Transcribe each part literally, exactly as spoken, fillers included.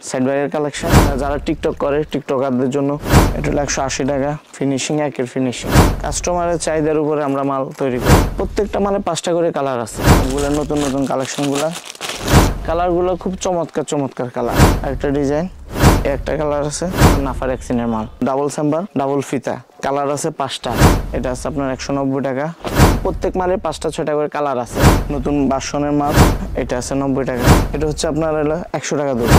Side ব্যাগের collection, যারা TikTok করে টিকটকারদের জন্য এটা হলো একশো আশি টাকা। ফিনিশিং একের ফিনিশিং, কাস্টমারের চাহিদার উপরে আমরা মাল তৈরি করি। প্রত্যেকটা মালে পাঁচটা করে কালার আছে। এগুলো নতুন নতুন কালেকশনগুলো, কালারগুলো খুব চমৎকার চমৎকার কালার। একটা ডিজাইন, একটা কালার আছে নাফার এক্সিনের মাল, ডাবল চেম্বার ডাবল ফিতা, কালার আছে পাঁচটা। এটা আছে আপনার একশো নব্বই টাকা। প্রত্যেক মালে পাঁচটা ছয়টা করে কালার আছে। নতুন বাসনের মাল, এটা আছে নব্বই টাকা। এটা হচ্ছে আপনার হলো একশো টাকা দেবো।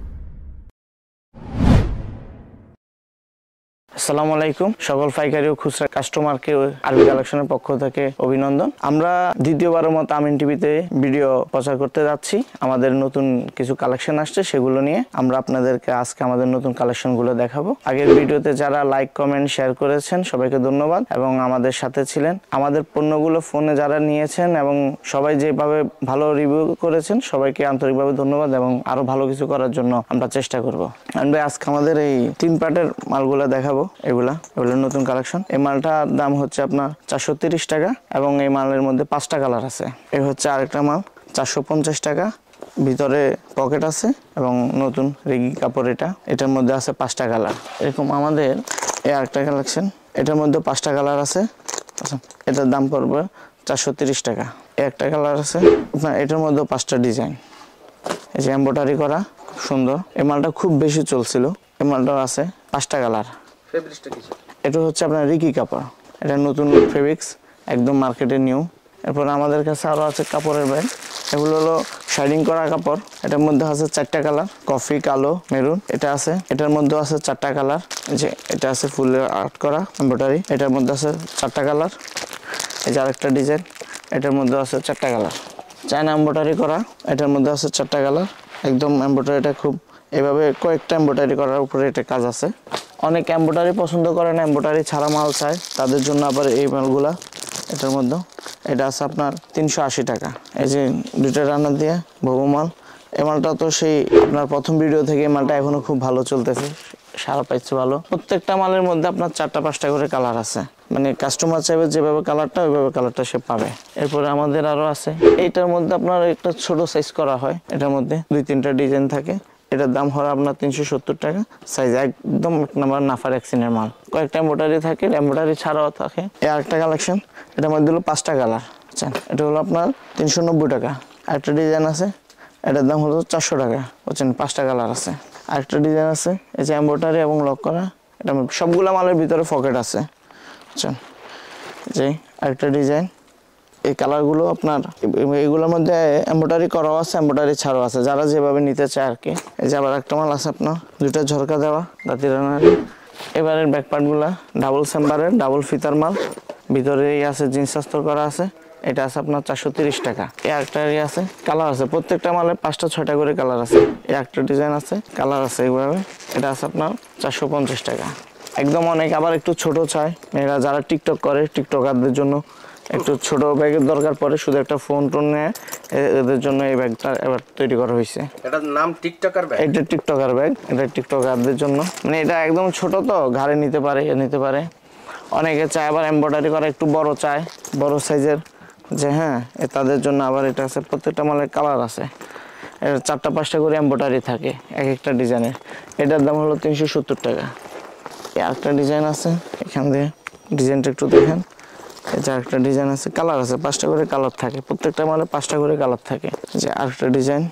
আসসালামু আলাইকুম, সকল পাইকারি ও খুচরা কাস্টমারকে আরবি কালেকশনের পক্ষ থেকে অভিনন্দন। আমরা দ্বিতীয়বারের মতো আমিন টিভিতে ভিডিও প্রচার করতে যাচ্ছি। আমাদের নতুন কিছু কালেকশন আসছে, সেগুলো নিয়ে আমরা আপনাদেরকে আজকে আমাদের নতুন কালেকশনগুলো দেখাবো। আগের ভিডিওতে যারা লাইক কমেন্ট শেয়ার করেছেন সবাইকে ধন্যবাদ এবং আমাদের সাথে ছিলেন। আমাদের পণ্যগুলো ফোনে যারা নিয়েছেন এবং সবাই যেভাবে ভালো রিভিউ করেছেন সবাইকে আন্তরিকভাবে ধন্যবাদ এবং আরো ভালো কিছু করার জন্য আমরা চেষ্টা করব। আমরা আজকে আমাদের এই তিন পার্টের মালগুলো দেখাবো। এগুলা এগুলো নতুন কালেকশন। এই মালটার দাম হচ্ছে আপনার চারশো তিরিশ টাকা এবং এই মালের মধ্যে পাঁচটা কালার আছে। এই হচ্ছে আরেকটা মাল চারশো পঞ্চাশ টাকা, ভিতরে পকেট আছে এবং নতুন রেগি কাপড়। এটা এটার মধ্যে আছে পাঁচটা কালার। এরকম আমাদের এই আরেকটা কালেকশন, এটার মধ্যে পাঁচটা কালার আছে। এটার দাম পড়বে চারশো তিরিশ টাকা। এই একটা কালার আছে আপনার, এটার মধ্যে পাঁচটা ডিজাইন। এই যে এমব্রয়ডারি করা, খুব সুন্দর। এই মালটা খুব বেশি চলছিল। এই মালটাও আছে পাঁচটা কালার। এটা হচ্ছে আপনার রিকি কাপড়, এটা নতুন ফেব্রিক্স, একদম মার্কেটে নিউ। এরপর আমাদের কাছে আরো আছে কাপড়ের ব্যাগ। এগুলো হলো শাইনিং করা কাপড়। এটার মধ্যে আছে চারটা কালার, কফি, কালো, মেরুন। এটা আছে, এটার মধ্যে আছে চারটা কালার। যে এটা আছে ফুলের আর্ট করা এমব্রয়ডারি, এটার মধ্যে আছে চারটা কালার। এই যে আরেকটা ডিজাইন, এটার মধ্যে আছে চারটা কালার। চায়না এমব্রয়ডারি করা, এটার মধ্যে আছে চারটা কালার। একদম এমব্রয়ডারিটা খুব এভাবে কয়েকটা এমব্রয়ডারি করার উপরে এটা কাজ আছে। অনেক এমব্রয়ডারি পছন্দ করে না, এমব্রয়ডারি ছাড়া মাল চায়, তাদের জন্য আবার এই মালগুলা। এটার মধ্যে এটা আছে আপনার তিনশো আশি টাকা। এই যে দুইটা রান্না দিয়ে ভবু মাল। এই মালটা তো সেই আপনার প্রথম ভিডিও থেকে এই মালটা এখনো খুব ভালো চলতেছে, সারা পাইছে ভালো। প্রত্যেকটা মালের মধ্যে আপনার চারটা পাঁচটা করে কালার আছে, মানে কাস্টমার চাইবে যেভাবে কালারটা ওইভাবে কালারটা সে পাবে। এরপরে আমাদের আরো আছে, এইটার মধ্যে আপনার একটা ছোট সাইজ করা হয়। এটার মধ্যে দুই তিনটা ডিজাইন থাকে। এটার দাম হয় আপনার তিনশো সত্তর টাকা। সাইজ একদম এক নম্বর নাফার এক্সিনের মাল। কয়েকটা এমব্রয়ডারি থাকে, এমব্রয়ডারি ছাড়াও থাকে। এই আরেকটা কালেকশন, এটার মধ্যে হলো পাঁচটা কালার। আচ্ছা, এটা হলো আপনার তিনশো নব্বই টাকা। আরেকটা ডিজাইন আছে, এটার দাম হলো চারশো টাকা। বুঝছেন, পাঁচটা কালার আছে। আরেকটা ডিজাইন আছে, এই যে এমব্রয়ডারি এবং লক করা। এটা সবগুলা মালের ভিতরে পকেট আছে। আচ্ছা, যে আরেকটা ডিজাইন। এই কালারগুলো আপনার এইগুলোর মধ্যে এমব্রয়ডারি করাও আছে, এমব্রয়ডারি ছাড়াও আছে, যারা যেভাবে নিতে চায় আর কি। এই যে আবার একটা মাল আছে আপনার দুইটা ঝরকা দেওয়া দাঁতি রানার। এবারের ব্যাকপার্টগুলা ডাবল চেম্বারের ডাবল ফিতার মাল, ভিতরে আছে জিন্স আস্তর করা আছে। এটা আছে আপনার চারশো তিরিশ টাকা। এই একটা আছে, কালার আছে, প্রত্যেকটা মালে পাঁচটা ছয়টা করে কালার আছে। এই একটা ডিজাইন আছে, কালার আছে এইভাবে। এটা আছে আপনার চারশো পঞ্চাশ টাকা। একদম অনেক আবার একটু ছোট চায় মেয়েরা, যারা টিকটক করে টিকটকারদের জন্য একটু ছোট ব্যাগের দরকার পড়ে, শুধু একটা ফোন টোন নেয়, এদের জন্য এই ব্যাগটা এবার তৈরি করা হয়েছে। এটার নাম টিকটকার ব্যাগ। এটা টিকটকার ব্যাগ, এটা টিকটকারদের জন্য, মানে এটা একদম ছোট তো ঘাড়ে নিতে পারে, এ নিতে পারে। অনেকে চায় আবার এমব্রয়ডারি করা একটু বড় চায়, বড় সাইজের, যে হ্যাঁ তাদের জন্য আবার এটা আছে। প্রত্যেকটা মালের কালার আছে। এটা চারটা পাঁচটা করে এমব্রয়ডারি থাকে এক একটা ডিজাইনের। এটার দাম হলো তিনশো সত্তর টাকা। একটা ডিজাইন আছে, এখান দিয়ে ডিজাইনটা একটু দেখেন। এটা একটা ডিজাইন আছে, কালার আছে, পাঁচটা করে কালার থাকে। প্রত্যেকটা মালে পাঁচটা করে কালার থাকে। যে আরেকটা ডিজাইন,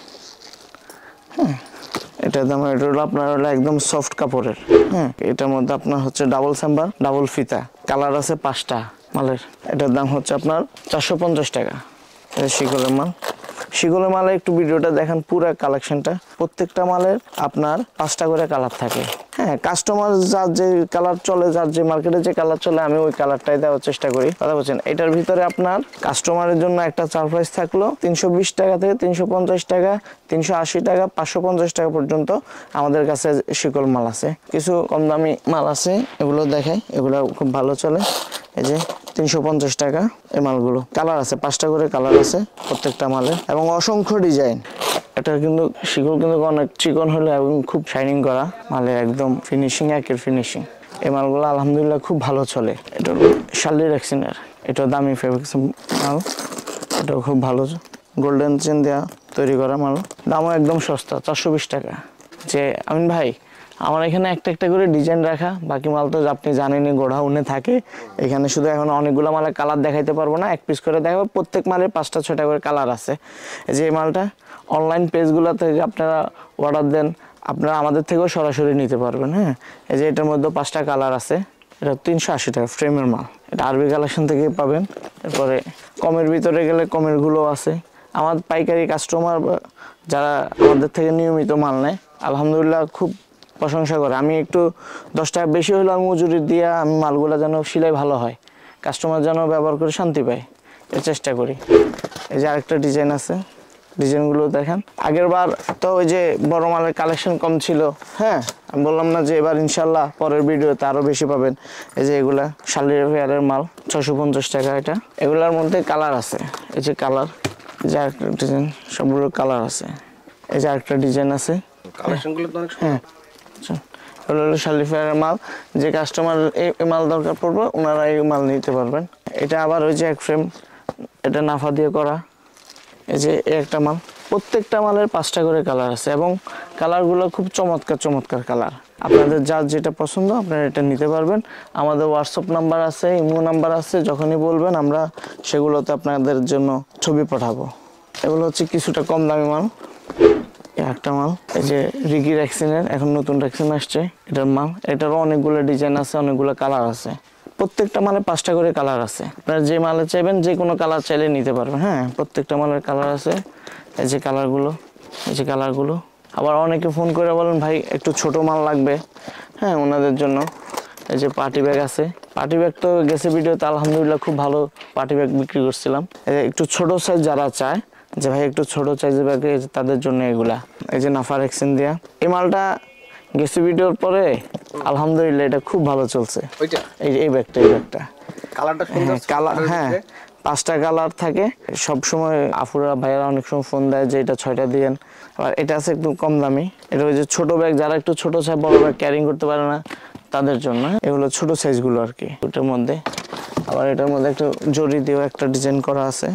হ্যাঁ এটার দাম এটা হলো আপনার হলো একদম সফট কাপড়ের। হ্যাঁ, এটার মধ্যে আপনার হচ্ছে ডাবল চেম্বার ডাবল ফিতা, কালার আছে পাঁচটা মালের। এটার দাম হচ্ছে আপনার চারশো পঞ্চাশ টাকা। এটা শিকলের মাল। শিকলের মালে একটু ভিডিওটা দেখেন, পুরো কালেকশনটা। প্রত্যেকটা মালের আপনার পাঁচটা করে কালার থাকে। হ্যাঁ, কাস্টমার যার যে কালার চলে, যার যে মার্কেটে যে কালার চলে, আমি ওই কালারটাই দেওয়ার চেষ্টা করি। কথা বলছেন, এটার ভিতরে আপনার কাস্টমারের জন্য একটা সারপ্রাইজ থাকলো। তিনশো বিশ টাকা থেকে তিনশো পঞ্চাশ টাকা, তিনশো আশি টাকা, পাঁচশো পঞ্চাশ টাকা পর্যন্ত আমাদের কাছে শিকল মাল আছে। কিছু কম দামি মাল আছে, এগুলো দেখাই, এগুলো খুব ভালো চলে। এই যে তিনশো পঞ্চাশ টাকা এই মালগুলো। কালার আছে, পাঁচটা করে কালার আছে প্রত্যেকটা মালে এবং অসংখ্য ডিজাইন। এটা কিন্তু শিকল কিন্তু অনেক চিকন হলে এবং খুব শাইনিং করা মালে, একদম ফিনিশিং একের ফিনিশিং। এই মালগুলো আলহামদুলিল্লাহ খুব ভালো চলে। এটা হলো শার্লি রেক্সিনের, এটা দামি ফেব্রিক্স মাল, এটাও খুব ভালো গোল্ডেন চেন দেওয়া তৈরি করা মাল। দামও একদম সস্তা, চারশো বিশ টাকা। যে আমিন ভাই আমার এখানে একটা একটা করে ডিজাইন রাখা, বাকি মাল তো আপনি জানেনই গোডাউনে থাকে। এখানে শুধু এখন অনেকগুলো মালের কালার দেখাইতে পারবো না, এক পিস করে দেখাবো। প্রত্যেক মালের পাঁচটা ছয়টা করে কালার আছে। এই যে এই মালটা অনলাইন পেজগুলো থেকে আপনারা অর্ডার দেন, আপনারা আমাদের থেকেও সরাসরি নিতে পারবেন। হ্যাঁ, এই যে এটার মধ্যে পাঁচটা কালার আছে। এটা তিনশো আশি টাকা ফ্রেমের মাল, এটা আরবি কালেকশন থেকে পাবেন। এরপরে কমের ভিতরে গেলে কমেরগুলো আছে। আমার পাইকারি কাস্টমার যারা আমাদের থেকে নিয়মিত মাল নেয় আলহামদুলিল্লাহ খুব প্রশংসা করে। আমি একটু দশ টাকা বেশি হলেও আমি মজুরি দিয়ে আমি মালগুলো যেন সিলাই ভালো হয়, কাস্টমার যেন ব্যবহার করে শান্তি পায়, এর চেষ্টা করি। এই যে আরেকটা ডিজাইন আছে, ডিজাইনগুলো দেখেন। আগের বার তো ওই যে বড় মালের কালেকশন কম ছিল। হ্যাঁ, আমি বললাম না যে এবার ইনশাল্লাহ পরের ভিডিওতে আরও বেশি পাবেন। এই যে এগুলা শালির ফেয়ারের মাল ছশো পঞ্চাশ টাকা। এটা এগুলার মধ্যে কালার আছে, এই যে কালার, এই যে আরেকটা ডিজাইন, সবগুলো কালার আছে। এই যে আরেকটা ডিজাইন আছে, কালেকশনগুলো তো অনেক হ্যাঁ এগুলো হলো শালির ফেয়ারের মাল। যে কাস্টমার এই মাল দরকার পড়বে ওনারা এই মাল নিতে পারবেন। এটা আবার ওই যে এক ফ্রেম, এটা নাফা দিয়ে করা। এই যে একটা মাল, প্রত্যেকটা মালের পাঁচটা করে কালার আছে এবং কালারগুলো খুব চমৎকার চমৎকার কালার। আপনাদের যার যেটা পছন্দ আপনারা এটা নিতে পারবেন। আমাদের হোয়াটসঅ্যাপ নাম্বার আছে, ইমো নাম্বার আছে, যখনই বলবেন আমরা সেগুলোতে আপনাদের জন্য ছবি পাঠাবো। এগুলো হচ্ছে কিছুটা কম দামি মাল। একটা মাল এই যে রিকি র্যাক্সিনের, এখন নতুন র্যাক্সিন আসছে, এটার মাল। এটারও অনেকগুলো ডিজাইন আছে, অনেকগুলো কালার আছে। প্রত্যেকটা মালে পাঁচটা করে কালার আছে। আপনারা যে মালে চাইবেন যে কোনো কালার চাইলে নিতে পারবেন। হ্যাঁ, প্রত্যেকটা মালের কালার আছে। এই যে কালারগুলো, এই যে কালারগুলো। আবার অনেকে ফোন করে বলেন ভাই একটু ছোট মাল লাগবে। হ্যাঁ, ওনাদের জন্য এই যে পার্টি ব্যাগ আছে। পার্টি ব্যাগ তো গেছে ভিডিওতে আলহামদুলিল্লাহ খুব ভালো পার্টি ব্যাগ বিক্রি করছিলাম। একটু ছোট সাইজ যারা চায় যে ভাই একটু ছোট সাইজের ব্যাগ, তাদের জন্য এগুলা। এই যে নাফার এক্সেন দিয়া এই মালটা গেছে ভিডিওর পরে আলহামদুলিল্লাহ এটা খুব ভালো চলছে। এই এই ব্যাগটা, এই ব্যাগটা কালারটা সুন্দর, কালার, হ্যাঁ পাঁচটা কালার থাকে। সব সময় আফুরা ভাইয়ারা অনেক সময় ফোন দেয় যে এটা ছয়টা দিয়েন। আবার এটা আছে একটু কম দামি, এটা ওই যে ছোট ব্যাগ, যারা একটু ছোট চায়, বড় ব্যাগ ক্যারিং করতে পারে না তাদের জন্য এগুলো ছোট সাইজগুলো আর কি। ওটার মধ্যে আবার এটার মধ্যে একটু জরি দিয়েও একটা ডিজাইন করা আছে।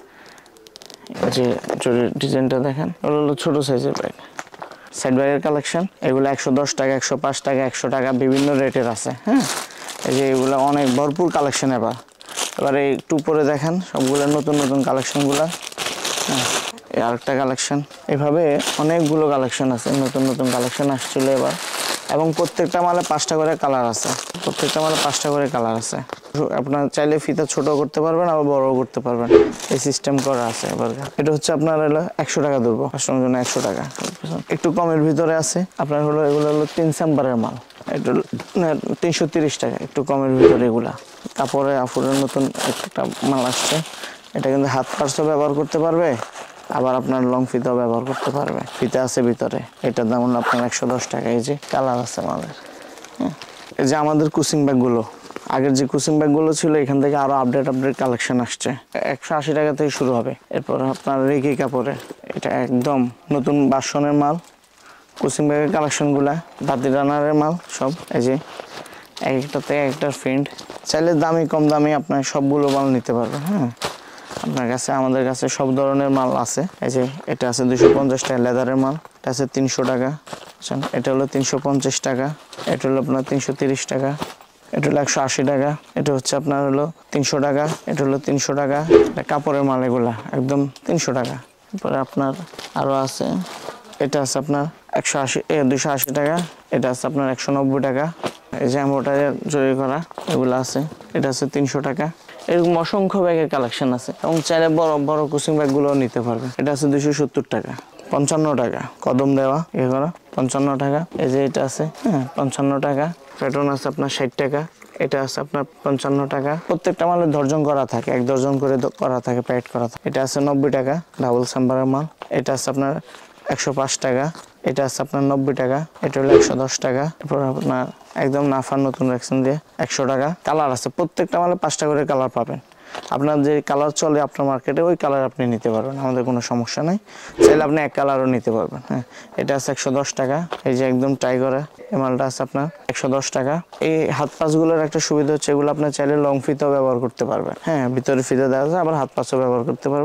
যে জরির ডিজাইনটা দেখেন, ওগুলো হলো ছোট সাইজের ব্যাগ। সাইড ব্যাগের কালেকশন এগুলো একশো দশ টাকা, একশো পাঁচ টাকা, একশো টাকা, বিভিন্ন রেটের আছে। হ্যাঁ, এই যে এগুলো অনেক ভরপুর কালেকশন। এবার এবারে একটু উপরে দেখেন সবগুলো নতুন নতুন কালেকশনগুলো। হ্যাঁ, এই আরেকটা কালেকশন। এভাবে অনেকগুলো কালেকশন আছে, নতুন নতুন কালেকশন আসছিল এবার। এবং প্রত্যেকটা মালে পাঁচটা করে কালার আছে, প্রত্যেকটা মালে পাঁচটা করে কালার আছে। আপনার চাইলে ফিতা ছোট করতে পারবেন, আবার বড়ও করতে পারবেন, এই সিস্টেম করা আছে। এবার এটা হচ্ছে আপনার হলো একশো টাকা ধরবো, কাস্টমারের জন্য একশো টাকা। একটু কমের ভিতরে আছে আপনার হলো, এগুলো হলো তিন চেম্বারের মাল, একটু তিনশো তিরিশ টাকা, একটু কমের ভিতরে এগুলা। কাপড়ে আফুরের নতুন একটা মাল আসছে, এটা কিন্তু হাত পার্সও ব্যবহার করতে পারবে, আবার আপনার লং ফিতাও ব্যবহার করতে পারবে। ফিতা আছে ভিতরে, এটার দাম হলো আপনার একশো দশ টাকা। এই যে কালার আছে মালের। হ্যাঁ, এই যে আমাদের কুচিং ব্যাগগুলো, আগের যে কুচিং ব্যাগগুলো ছিল এখান থেকে আরো আপডেট আপডেট কালেকশন আসছে। একশো আশি টাকা থেকে শুরু হবে। এরপর আপনার রেকি কাপড়ে, এটা একদম নতুন বাসনের মাল। কুচিং ব্যাগের কালেকশনগুলা বাতি রানারের মাল সব। এই যে এক একটাতে একটা ফ্রেন্ড, চাইলে দামি কম দামি আপনার সবগুলো মাল নিতে পারবেন। হ্যাঁ, আপনার কাছে আমাদের কাছে সব ধরনের মাল আছে। এই যে এটা আছে দুশো পঞ্চাশ টাকা লেদারের মাল, এটা আছে তিনশো টাকা, এটা হলো তিনশো পঞ্চাশ টাকা, এটা হলো আপনার তিনশো তিরিশ টাকা, এটা হলো একশো আশি টাকা, এটা হচ্ছে আপনার হলো তিনশো টাকা, এটা হলো তিনশো টাকা। এটা কাপড়ের মাল, এগুলা একদম তিনশো টাকা। তারপরে আপনার আরও আছে, এটা আছে আপনার একশো আশি দুশো আশি টাকা, এটা আছে আপনার একশো নব্বই টাকা। এই যে এমব্রয়ডারি জরি করা এগুলো আছে, এটা আছে তিনশো টাকা। এরকম অসংখ্য ব্যাগের কালেকশন আছে এবং চাইলে বড় বড় কুচিং ব্যাগগুলোও নিতে পারবে। এটা আছে দুশো সত্তর টাকা, পঞ্চান্ন টাকা কদম দেওয়া এ করা, পঞ্চান্ন টাকা। এই যে এটা আছে, হ্যাঁ পঞ্চান্ন টাকা। প্যাটার্ন আছে আপনার ষাট টাকা, এটা আছে আপনার পঞ্চান্ন টাকা। প্রত্যেকটা মালে দর্জন করা থাকে, এক দর্জন করে করা থাকে, প্যাকেট করা থাকে। এটা আছে নব্বই টাকা, ডাবল চেম্বারের মাল। এটা আছে আপনার একশো পাঁচ টাকা, এটা আছে আপনার নব্বই টাকা, এটা হলো একশো দশ টাকা। এরপর আপনার একদম নাফার নতুন রেকশন দিয়ে একশো টাকা। কালার আছে, প্রত্যেকটা মালে পাঁচটা করে কালার পাবেন। আপনার যে কালার চলে আপনার মার্কেটে ওই কালার আপনি নিতে পারবেন, আমাদের কোনো সমস্যা নেই। চাইলে আপনি এক কালারও নিতে পারবেন। হ্যাঁ, এটা আছে একশো দশ টাকা। এই যে একদম টাই করা এই মালটা আছে আপনার একশো দশ টাকা। এই হাত পাঁচগুলোর একটা সুবিধা হচ্ছে এগুলো আপনার চাইলে লং ফিতাও ব্যবহার করতে পারবেন। হ্যাঁ, ভিতরে ফিতা দেওয়া আছে, আবার হাত পাঁচও ব্যবহার করতে পারবেন।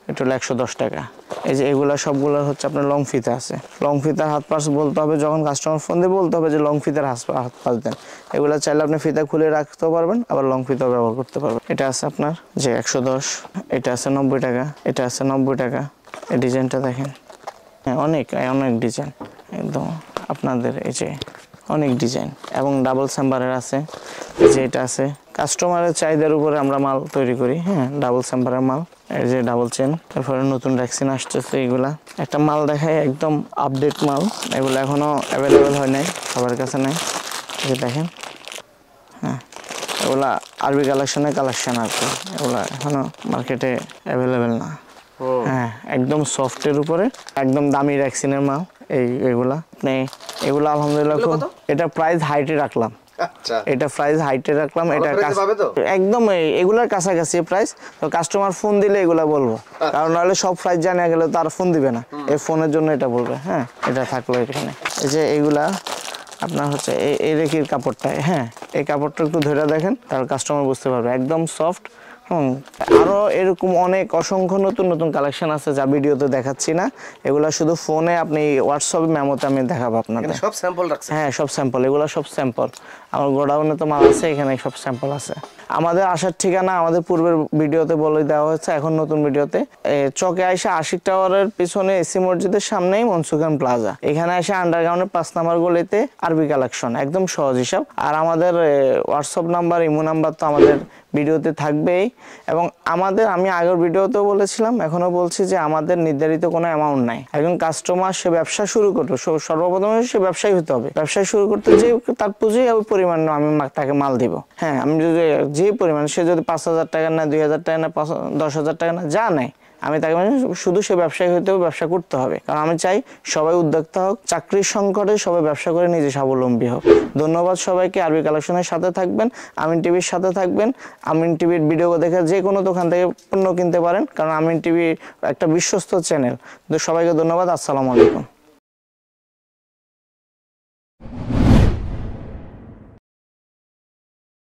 এটা হলো একশো দশ টাকা। এই যে এগুলা সবগুলো হচ্ছে আপনার লং ফিতা আছে, লং ফিতার হাত পাস বলতে হবে, যখন কাস্টমার ফোন দিয়ে বলতে হবে যে লং ফিতার হাত পাস দেন। এগুলা চাইলে আপনি ফিতা খুলে রাখতেও পারবেন, আবার লং ফিতাও ব্যবহার করতে পারবেন। এটা আছে আপনার যে একশো দশ, এটা আছে নব্বই টাকা, এটা আছে নব্বই টাকা। এই ডিজাইনটা দেখেন, হ্যাঁ অনেক অনেক ডিজাইন, একদম আপনাদের এই যে অনেক ডিজাইন এবং ডাবল চেম্বারের আছে। এই যে এটা আছে, কাস্টমারের চাহিদার উপরে আমরা মাল তৈরি করি, হ্যাঁ ডাবল চেম্বারের মাল। এই যে ডাবল চেন, তারপরে নতুন ভ্যাকসিন আসতেছে। এগুলা একটা মাল দেখায় একদম আপডেট মাল, এগুলো এখনো অ্যাভেলেবেল হয় নাই, সবার কাছে নাই। এই যে দেখেন, হ্যাঁ এগুলা আরবি কালেকশনের কালেকশন আর কি, এগুলা এখনো মার্কেটে অ্যাভেলেবেল না। হ্যাঁ একদম সফটের উপরে একদম দামি ভ্যাকসিনের মাল। এই এগুলা আপনি এগুলা আলহামদুলিল্লাহ এটা প্রাইস হাইটে রাখলাম, আচ্ছা এটা প্রাইস হাইটে রাখলাম, এটা একদম এগুলার কাছাকাছি প্রাইস। তো কাস্টমার ফোন দিলে এগুলা বলবো, কারণ নাহলে সব প্রাইস জানা গেলে তো আর ফোন দিবে না, এই ফোনের জন্য এটা বলবে। হ্যাঁ এটা থাকলো এখানে। এই যে এইগুলা আপনার হচ্ছে এই রেখির কাপড়টা, হ্যাঁ এই কাপড়টা একটু ধরে দেখেন, তাহলে কাস্টমার বুঝতে পারবে একদম সফট। হুম আরও এরকম অনেক অসংখ্য নতুন নতুন কালেকশন আছে যা ভিডিওতে দেখাচ্ছি না, এগুলা শুধু ফোনে আপনি হোয়াটসঅ্যাপে মেমোতে আমি দেখাবো আপনাদের। সব স্যাম্পল রাখছেন? হ্যাঁ সব স্যাম্পল, এগুলো সব স্যাম্পল। আমার গোডাউনে তো মাল আছে, এখানে সব স্যাম্পল আছে। আমাদের আসার ঠিকানা আমাদের পূর্বের ভিডিওতে বলে দেওয়া হয়েছে, এখন নতুন ভিডিওতে চকে আইসা আশিক টাওয়ারের পিছনে এসি মসজিদের সামনেই মনসুখান প্লাজা, এখানে এসে আন্ডারগ্রাউন্ডের পাঁচ নাম্বার গলিতে আরবি কালেকশন, একদম সহজ হিসাব। আর আমাদের হোয়াটসঅ্যাপ নাম্বার ইমো নাম্বার তো আমাদের ভিডিওতে থাকবেই। এবং আমাদের আমি আগের ভিডিওতেও বলেছিলাম, এখনো বলছি যে আমাদের নির্ধারিত কোনো অ্যামাউন্ট নাই। একজন কাস্টমার সে ব্যবসা শুরু করবে, সর্বপ্রথমে সে ব্যবসায়ী হতে হবে, ব্যবসায় শুরু করতে যে তার পুঁজি ওই পরিমাণ আমি তাকে মাল দিব। হ্যাঁ আমি যদি যে পরিমাণ, সে যদি পাঁচ হাজার টাকা না, দুই হাজার টাকা না, পাঁচ দশ হাজার টাকা না, যা নেয় আমি তাকে শুধু সে ব্যবসায়ী হতে হবে, ব্যবসা করতে হবে। কারণ আমি চাই সবাই উদ্যোক্তা হোক, চাকরির সংকটে সবাই ব্যবসা করে নিজে স্বাবলম্বী হোক। ধন্যবাদ সবাইকে। আরবি কালেকশনের সাথে থাকবেন, আমিন টিভির সাথে থাকবেন। আমিন টিভির ভিডিও দেখে যে কোনো দোকান থেকে পণ্য কিনতে পারেন, কারণ আমিন টিভি একটা বিশ্বস্ত চ্যানেল। তো সবাইকে ধন্যবাদ, আসসালামু আলাইকুম।